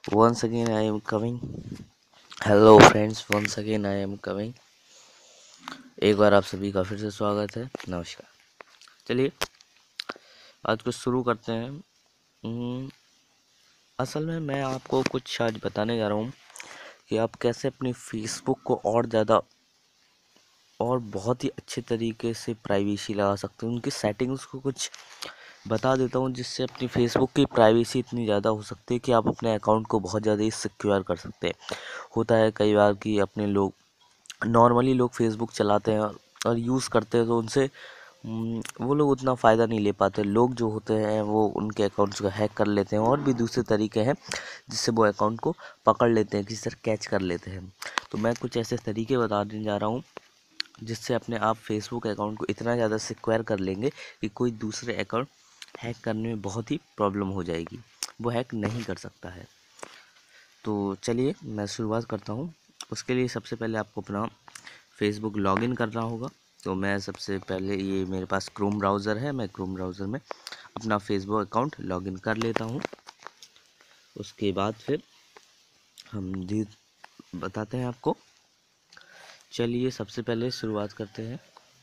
Once again, I am coming. Hello friends, once again I am coming. एक बार आप सभी का फिर से स्वागत है। नमस्कार। चलिए आज कुछ शुरू करते हैं। असल में मैं आपको कुछ आज बताने जा रहा हूँ कि आप कैसे अपनी फेसबुक को और ज़्यादा और बहुत ही अच्छे तरीके से प्राइवेसी लगा सकते हैं। उनकी सेटिंग्स को कुछ बता देता हूँ जिससे अपनी फेसबुक की प्राइवेसी इतनी ज़्यादा हो सकती है कि आप अपने अकाउंट को बहुत ज़्यादा ही सिक्योर कर सकते हैं। होता है कई बार कि अपने लोग नॉर्मली लोग फेसबुक चलाते हैं और यूज़ करते हैं, तो उनसे वो लोग उतना फ़ायदा नहीं ले पाते। लोग जो होते हैं वो उनके अकाउंट्स को हैक कर लेते हैं और भी दूसरे तरीके हैं जिससे वो अकाउंट को पकड़ लेते हैं, किसी तरह कैच कर लेते हैं। तो मैं कुछ ऐसे तरीके बताने जा रहा हूँ जिससे अपने आप फेसबुक अकाउंट को इतना ज़्यादा सिक्योर कर लेंगे कि कोई दूसरे अकाउंट हैक करने में बहुत ही प्रॉब्लम हो जाएगी, वो हैक नहीं कर सकता है। तो चलिए मैं शुरुआत करता हूँ। उसके लिए सबसे पहले आपको अपना फेसबुक लॉगिन करना होगा। तो मैं सबसे पहले, ये मेरे पास क्रोम ब्राउज़र है, मैं क्रोम ब्राउज़र में अपना फेसबुक अकाउंट लॉगिन कर लेता हूँ। उसके बाद फिर हम जी बताते हैं आपको। चलिए सबसे पहले शुरुआत करते हैं।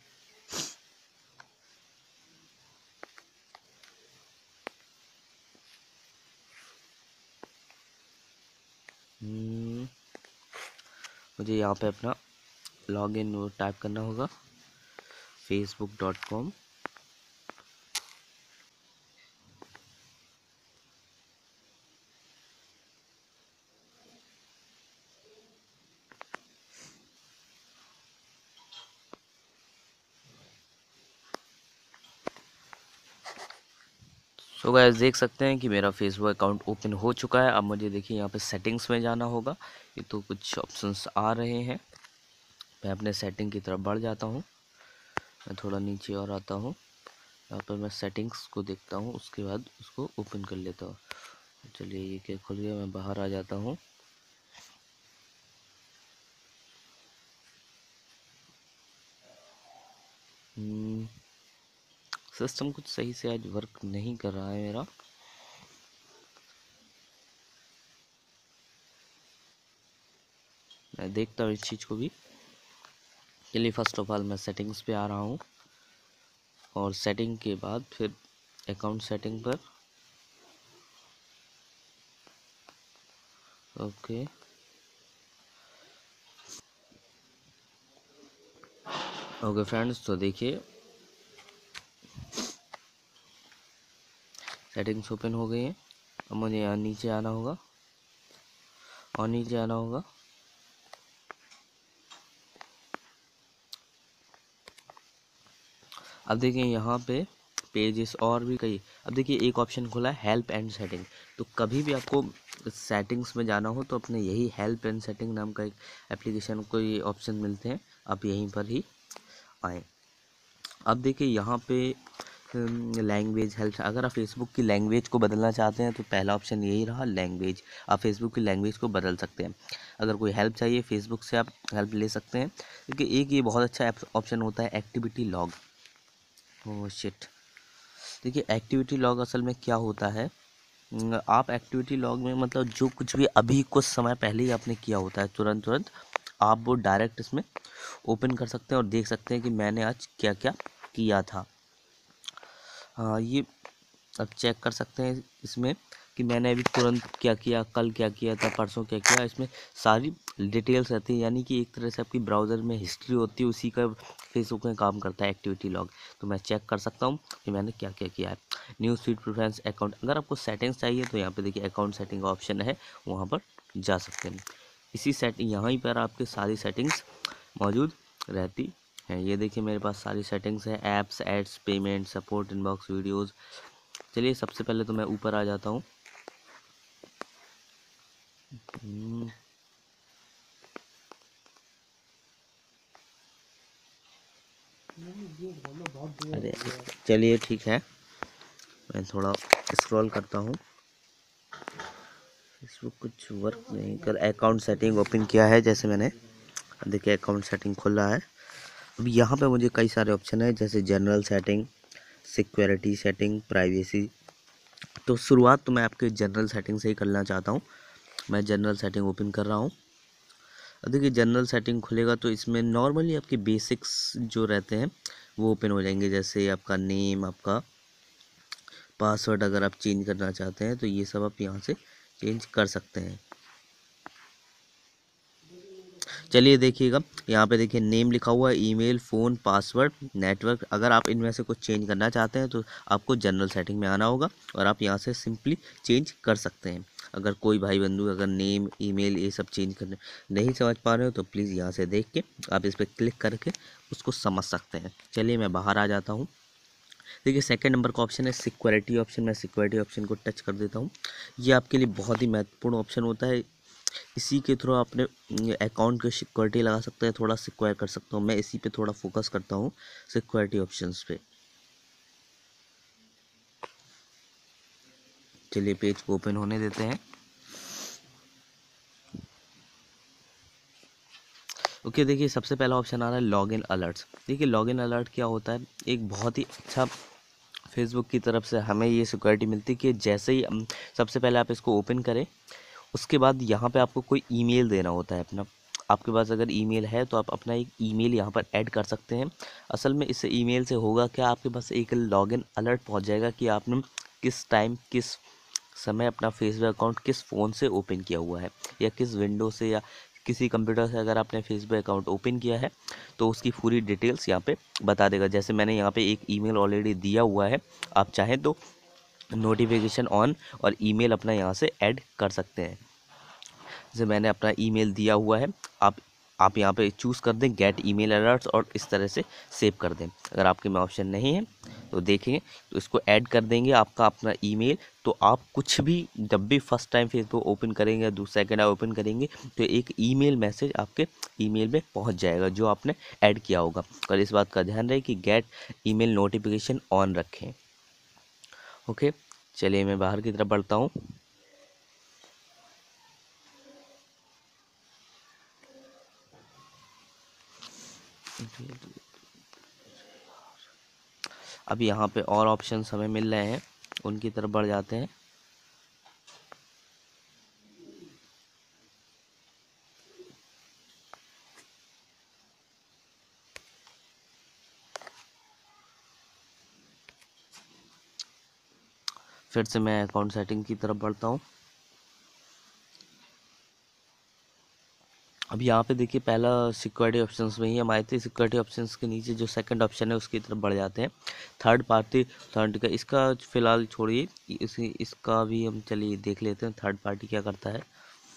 मुझे यहाँ पे अपना लॉगिन टाइप करना होगा, facebook.com। सो गाइस देख सकते हैं कि मेरा फेसबुक अकाउंट ओपन हो चुका है। अब मुझे देखिए यहाँ पे सेटिंग्स में जाना होगा। ये तो कुछ ऑप्शंस आ रहे हैं। मैं अपने सेटिंग की तरफ बढ़ जाता हूँ। मैं थोड़ा नीचे और आता हूँ। यहाँ पर मैं सेटिंग्स को देखता हूँ, उसके बाद उसको ओपन कर लेता हूँ। चलिए ये क्या खुल गया, मैं बाहर आ जाता हूँ। सिस्टम कुछ सही से आज वर्क नहीं कर रहा है मेरा। मैं देखता हूँ इस चीज़ को भी। चलिए फर्स्ट ऑफ ऑल मैं सेटिंग्स पे आ रहा हूँ और सेटिंग के बाद फिर अकाउंट सेटिंग पर। ओके ओके फ्रेंड्स, तो देखिए सेटिंग्स ओपन हो गई हैं। अब मुझे यहाँ नीचे आना होगा और नीचे आना होगा। अब देखिए यहाँ पे पेजेस और भी कई। अब देखिए एक ऑप्शन खुला है हेल्प एंड सेटिंग। तो कभी भी आपको सेटिंग्स में जाना हो तो अपने यही हेल्प एंड सेटिंग नाम का एक एप्लीकेशन को ये ऑप्शन मिलते हैं, आप यहीं पर ही आएँ। अब देखिए यहाँ पे लैंग्वेज हेल्प। अगर आप फेसबुक की लैंग्वेज को बदलना चाहते हैं तो पहला ऑप्शन यही रहा, लैंग्वेज। आप फेसबुक की लैंग्वेज को बदल सकते हैं। अगर कोई हेल्प चाहिए फेसबुक से आप हेल्प ले सकते हैं, क्योंकि एक ये बहुत अच्छा ऑप्शन होता है एक्टिविटी लॉग। Oh shit. देखिए एक्टिविटी लॉग असल में क्या होता है, आप एक्टिविटी लॉग में मतलब जो कुछ भी अभी कुछ समय पहले ही आपने किया होता है तुरंत तुरंत आप वो डायरेक्ट इसमें ओपन कर सकते हैं और देख सकते हैं कि मैंने आज क्या क्या किया था। हाँ, ये अब चेक कर सकते हैं इसमें कि मैंने अभी तुरंत क्या किया, कल क्या किया था, परसों क्या किया। इसमें सारी डिटेल्स रहती है, यानी कि एक तरह से आपकी ब्राउज़र में हिस्ट्री होती है, उसी का फेसबुक में काम करता है एक्टिविटी लॉग। तो मैं चेक कर सकता हूँ कि मैंने क्या क्या किया है। News feed preference account. अगर आपको सेटिंग्स चाहिए तो यहाँ पे देखिए अकाउंट सेटिंग का ऑप्शन है, वहाँ पर जा सकते हैं। इसी सेटिंग यहाँ पर आपके सारी सेटिंग्स मौजूद रहती हैं। ये देखिए मेरे पास सारी सेटिंग्स हैं, apps, ads, payment, support, inbox, videos. चलिए सबसे पहले तो मैं ऊपर आ जाता हूँ। अरे चलिए ठीक है, मैं थोड़ा स्क्रॉल करता हूँ। फेसबुक कुछ वर्क नहीं कर। अकाउंट सेटिंग ओपन किया है जैसे मैंने, देखिए अकाउंट सेटिंग खुल रहा है। अब यहाँ पे मुझे कई सारे ऑप्शन है, जैसे general setting, security setting, privacy. तो शुरुआत तो मैं आपके जनरल सेटिंग से ही करना चाहता हूँ। मैं जनरल सेटिंग ओपन कर रहा हूँ। देखिए जनरल सेटिंग खुलेगा तो इसमें नॉर्मली आपके बेसिक्स जो रहते हैं वो ओपन हो जाएंगे, जैसे आपका नेम, आपका पासवर्ड अगर आप चेंज करना चाहते हैं तो ये सब आप यहाँ से चेंज कर सकते हैं। चलिए देखिएगा यहाँ पे देखिए नेम लिखा हुआ है, ईमेल, फ़ोन, पासवर्ड, नेटवर्क। अगर आप इनमें से कुछ चेंज करना चाहते हैं तो आपको जनरल सेटिंग में आना होगा और आप यहाँ से सिंपली चेंज कर सकते हैं। अगर कोई भाई बंधु अगर नेम, ईमेल ये सब चेंज करने नहीं समझ पा रहे हो तो प्लीज़ यहाँ से देख के आप इस पर क्लिक करके उसको समझ सकते हैं। चलिए मैं बाहर आ जाता हूँ। देखिए सेकंड नंबर का ऑप्शन है सिक्योरिटी ऑप्शन। मैं सिक्योरिटी ऑप्शन को टच कर देता हूँ। ये आपके लिए बहुत ही महत्वपूर्ण ऑप्शन होता है। इसी के थ्रू अपने अकाउंट की सिक्योरिटी लगा सकते हैं, थोड़ा सिक्योर कर सकता हूँ। मैं इसी पे थोड़ा फोकस करता हूँ, सिक्योरिटी ऑप्शंस पे। चलिए पेज को ओपन होने देते हैं। ओके देखिए सबसे पहला ऑप्शन आ रहा है लॉगिन अलर्ट्स। देखिए लॉगिन अलर्ट क्या होता है, एक बहुत ही अच्छा फेसबुक की तरफ से हमें ये सिक्योरिटी मिलती है कि जैसे ही सबसे पहले आप इसको ओपन करें उसके बाद यहाँ पे आपको कोई ईमेल देना होता है अपना। आपके पास अगर ईमेल है तो आप अपना एक ईमेल यहाँ पर ऐड कर सकते हैं। असल में इस ईमेल से होगा क्या, आपके पास एक लॉगिन अलर्ट पहुँच जाएगा कि आपने किस टाइम किस समय अपना फेसबुक अकाउंट किस फ़ोन से ओपन किया हुआ है, या किस विंडो से या किसी कंप्यूटर से अगर आपने फेसबुक अकाउंट ओपन किया है तो उसकी पूरी डिटेल्स यहाँ पे बता देगा। जैसे मैंने यहाँ पे एक ईमेल ऑलरेडी दिया हुआ है, आप चाहें तो नोटिफिकेशन ऑन और ईमेल अपना यहाँ से ऐड कर सकते हैं। जैसे मैंने अपना ईमेल दिया हुआ है, आप यहाँ पे चूज़ कर दें गेट ईमेल अलर्ट्स और इस तरह से सेव कर दें। अगर आपके में ऑप्शन नहीं है तो देखेंगे तो इसको ऐड कर देंगे आपका अपना ईमेल। तो आप कुछ भी जब भी फर्स्ट टाइम फेसबुक ओपन करेंगे या दूसरा सेकेंड ओपन करेंगे तो एक ईमेल मैसेज आपके ईमेल में पहुंच जाएगा जो आपने ऐड किया होगा। और इस बात का ध्यान रहे कि गेट ईमेल नोटिफिकेशन ऑन रखें। ओके चलिए मैं बाहर की तरफ बढ़ता हूँ। अब यहाँ पे और ऑप्शंस हमें मिल रहे हैं, उनकी तरफ बढ़ जाते हैं। फिर से मैं अकाउंट सेटिंग की तरफ बढ़ता हूँ। अब यहाँ पे देखिए पहला सिक्योरिटी ऑप्शंस में ही हम आए थे। सिक्योरिटी ऑप्शंस के नीचे जो सेकंड ऑप्शन है उसकी तरफ बढ़ जाते हैं। थर्ड पार्टी अथॉरिटी का, इसका फिलहाल छोड़िए, इसका भी हम चलिए देख लेते हैं थर्ड पार्टी क्या करता है।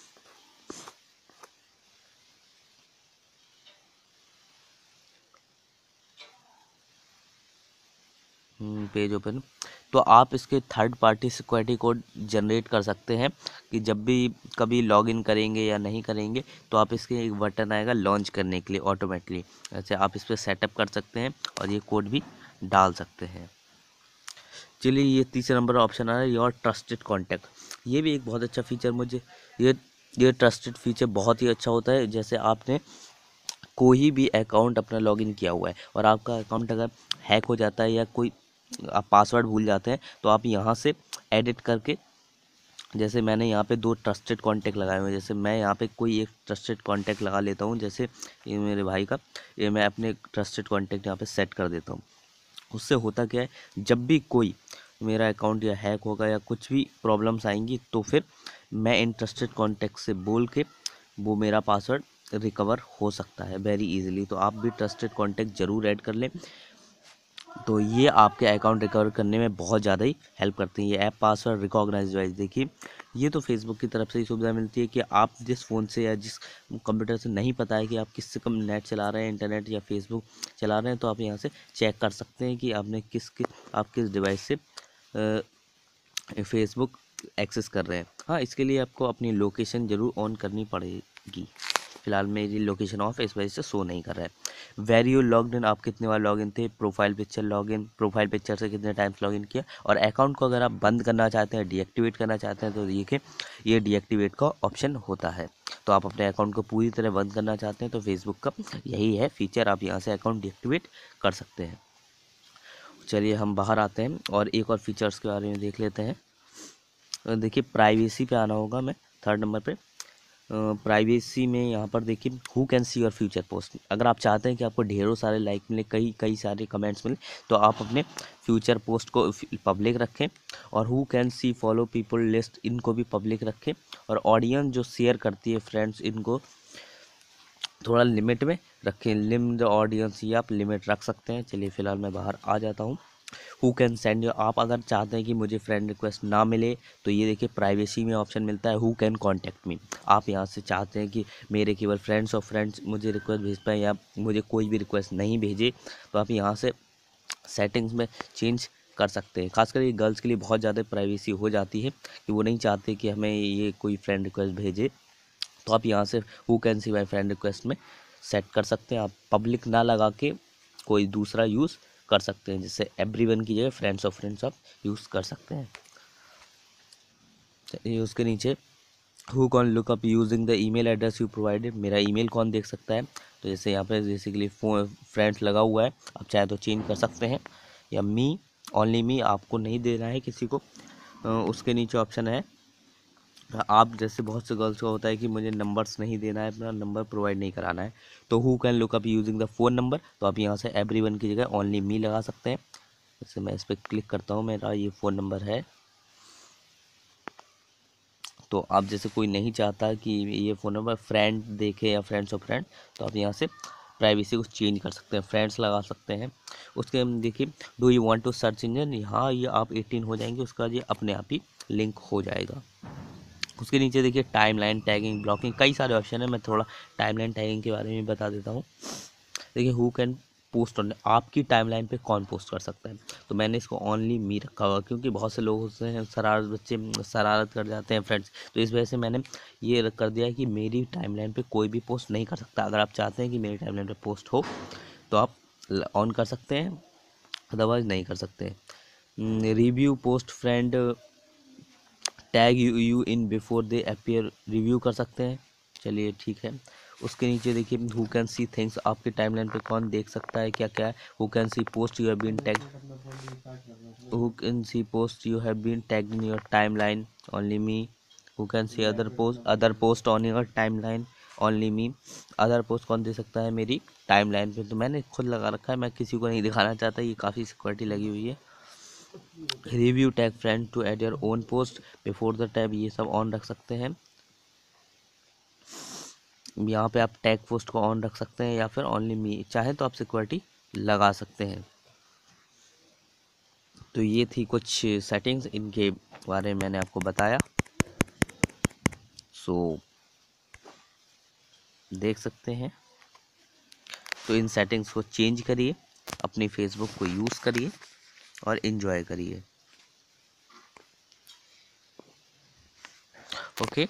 Page open. तो आप इसके third party security code generate कर सकते हैं कि जब भी कभी लॉगिन करेंगे या नहीं करेंगे तो आप इसके एक बटन आएगा लॉन्च करने के लिए ऑटोमेटिकली, ऐसे आप इस पर सेटअप कर सकते हैं और ये कोड भी डाल सकते हैं। चलिए ये तीसरा नंबर ऑप्शन आ रहा है योर ट्रस्टेड कॉन्टैक्ट। ये भी एक बहुत अच्छा फीचर मुझे ये ये ट्रस्टेड फीचर बहुत ही अच्छा होता है। जैसे आपने कोई भी अकाउंट अपना लॉगिन किया हुआ है और आपका अकाउंट अगर हैक हो जाता है या कोई आप पासवर्ड भूल जाते हैं तो आप यहाँ से एडिट करके, जैसे मैंने यहाँ पे 2 ट्रस्टेड कॉन्टैक्ट लगाए हुए हैं, जैसे मैं यहाँ पे कोई एक ट्रस्टेड कॉन्टैक्ट लगा लेता हूँ, जैसे ये मेरे भाई का, ये मैं अपने ट्रस्टेड कॉन्टैक्ट यहाँ पे सेट कर देता हूँ। उससे होता क्या है, जब भी कोई मेरा अकाउंट या हैक होगा या कुछ भी प्रॉब्लम्स आएंगी तो फिर मैं इन ट्रस्टेड कॉन्टैक्ट से बोल के वो मेरा पासवर्ड रिकवर हो सकता है वेरी इजीली। तो आप भी ट्रस्टेड कॉन्टैक्ट ज़रूर ऐड कर लें, तो ये आपके अकाउंट रिकवर करने में बहुत ज़्यादा ही हेल्प करती है। ये ऐप पासवर्ड रिकॉग्नाइज वाइज, देखिए ये तो फेसबुक की तरफ से ही सुविधा मिलती है कि आप जिस फ़ोन से या जिस कंप्यूटर से नहीं पता है कि आप किससे कम नेट चला रहे हैं, इंटरनेट या फेसबुक चला रहे हैं, तो आप यहाँ से चेक कर सकते हैं कि आपने आप किस डिवाइस से फेसबुक एक्सेस कर रहे हैं। हाँ इसके लिए आपको अपनी लोकेशन ज़रूर ऑन करनी पड़ेगी। फिलहाल मेरी लोकेशन ऑफ है इस वजह से शो नहीं कर रहा है। वेरी यू लॉग्ड इन, आप कितने बार लॉगिन थे, profile picture login, profile picture से कितने टाइम्स लॉगिन किया, और अकाउंट को अगर आप बंद करना चाहते हैं, डीएक्टिवेट करना चाहते हैं तो देखिए ये डीएक्टिवेट का ऑप्शन होता है। तो आप अपने अकाउंट को पूरी तरह बंद करना चाहते हैं तो फेसबुक का यही है फीचर, आप यहाँ से अकाउंट डीएक्टिवेट कर सकते हैं। चलिए हम बाहर आते हैं और एक और फीचर्स के बारे में देख लेते हैं। देखिए प्राइवेसी पे आना होगा, मैं थर्ड नंबर पे प्राइवेसी में यहाँ पर देखिए who can see your future post. अगर आप चाहते हैं कि आपको ढेरों सारे लाइक मिले, कई सारे कमेंट्स मिले, तो आप अपने फ्यूचर पोस्ट को पब्लिक रखें। और who can see follow people list, इनको भी पब्लिक रखें। और ऑडियंस जो शेयर करती है फ्रेंड्स, इनको थोड़ा लिमिट में रखें। लिमिट ऑडियंस ये आप लिमिट रख सकते हैं। चलिए फिलहाल मैं बाहर आ जाता हूँ। हु कैन सेंड यू, आप अगर चाहते हैं कि मुझे फ्रेंड रिक्वेस्ट ना मिले तो ये देखिए प्राइवेसी में ऑप्शन मिलता है हु कैन कॉन्टैक्ट मी। आप यहाँ से चाहते हैं कि मेरे केवल फ्रेंड्स और फ्रेंड्स मुझे रिक्वेस्ट भेज पाएँ या मुझे कोई भी रिक्वेस्ट नहीं भेजे, तो आप यहाँ से सेटिंग्स में चेंज कर सकते हैं। खासकर ये गर्ल्स के लिए बहुत ज़्यादा प्राइवेसी हो जाती है कि वो नहीं चाहते कि हमें ये कोई फ्रेंड रिक्वेस्ट भेजे। तो आप यहाँ से who can see my friend request में सेट कर सकते हैं। आप पब्लिक ना लगा के कोई दूसरा यूज़ कर सकते हैं, जिससे एवरीवन की जगह फ्रेंड्स ऑफ फ्रेंड्स आप यूज़ कर सकते हैं। चलिए उसके नीचे who can look up using the email address you provided, मेरा ईमेल कौन देख सकता है। तो जैसे यहाँ पे बेसिकली फ्रेंड्स लगा हुआ है, आप चाहे तो चेंज कर सकते हैं। या मी, ओनली मी, आपको नहीं देना है किसी को। उसके नीचे ऑप्शन है आप, जैसे बहुत से गर्ल्स का होता है कि मुझे नंबर्स नहीं देना है, अपना नंबर प्रोवाइड नहीं कराना है, तो who can look up using the phone number, तो आप यहाँ से एवरीवन की जगह ओनली मी लगा सकते हैं। जैसे मैं इस पर क्लिक करता हूँ, मेरा ये फ़ोन नंबर है। तो आप जैसे कोई नहीं चाहता कि ये फ़ोन नंबर फ्रेंड देखे या फ्रेंड्स ऑफ फ्रेंड, तो आप यहाँ से प्राइवेसी को चेंज कर सकते हैं, फ्रेंड्स लगा सकते हैं। उसके हम देखिए do you want to search engine, यहाँ ये आप 18 हो जाएंगे, उसका ये अपने आप ही लिंक हो जाएगा। उसके नीचे देखिए टाइमलाइन, टैगिंग, ब्लॉकिंग, कई सारे ऑप्शन है। मैं थोड़ा टाइमलाइन टैगिंग के बारे में बता देता हूँ। देखिए हु कैन पोस्ट ऑन, आपकी टाइमलाइन पे कौन पोस्ट कर सकता है, तो मैंने इसको ओनली मी रखा हुआ, क्योंकि बहुत से लोग होते हैं शरारत, बच्चे शरारत कर जाते हैं फ्रेंड्स, तो इस वजह से मैंने ये कर दिया है कि मेरी टाइमलाइन पे कोई भी पोस्ट नहीं कर सकता। अगर आप चाहते हैं कि मेरी टाइमलाइन पे पोस्ट हो तो आप ऑन कर सकते हैं, अदरवाइज नहीं कर सकते। Review post friend tag you in before they appear, review कर सकते हैं। चलिए ठीक है। उसके नीचे देखिए हु कैन सी थिंग्स, आपके टाइमलाइन पे कौन देख सकता है क्या क्या है। Who can see post you have been tag, who can see post you have been tagged in your timeline, only me. Who can see other post on your timeline, only me. Other post कौन दे सकता है मेरी timeline पे, तो मैंने खुद लगा रखा है, मैं किसी को नहीं दिखाना चाहता, ये काफ़ी सिक्योरिटी लगी हुई है। Review tag friend to add your own post before the tab, ये सब ऑन रख सकते हैं। यहाँ पे आप टैग पोस्ट को ऑन रख सकते हैं या फिर ओनली मी, चाहे तो आप सिक्योरिटी लगा सकते हैं। तो ये थी कुछ सेटिंग्स, इनके बारे में मैंने आपको बताया। सो देख सकते हैं, तो इन सेटिंग्स को चेंज करिए, अपनी फेसबुक को यूज़ करिए और इन्जॉय करिए। ओके,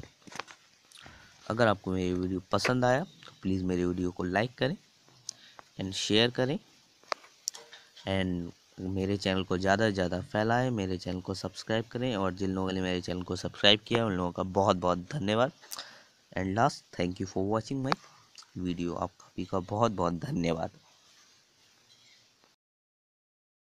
अगर आपको मेरी वीडियो पसंद आया तो प्लीज़ मेरी वीडियो को लाइक करें एंड शेयर करें एंड मेरे चैनल को ज़्यादा से ज़्यादा फैलाएं, मेरे चैनल को सब्सक्राइब करें। और जिन लोगों ने मेरे चैनल को सब्सक्राइब किया उन लोगों का बहुत बहुत धन्यवाद। And last, thank you for watching my video, आप सभी का बहुत बहुत धन्यवाद।